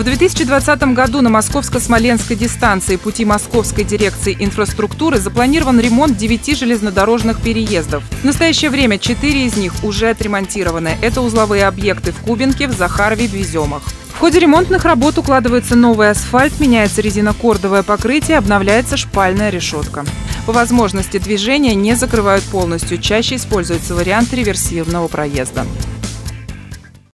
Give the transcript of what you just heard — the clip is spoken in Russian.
В 2020 году на Московско-Смоленской дистанции пути Московской дирекции инфраструктуры запланирован ремонт 9 железнодорожных переездов. В настоящее время 4 из них уже отремонтированы. Это узловые объекты в Кубинке, в Захарове, в Веземах. В ходе ремонтных работ укладывается новый асфальт, меняется резинокордовое покрытие, обновляется шпальная решетка. По возможности движения не закрывают полностью, чаще используется вариант реверсивного проезда.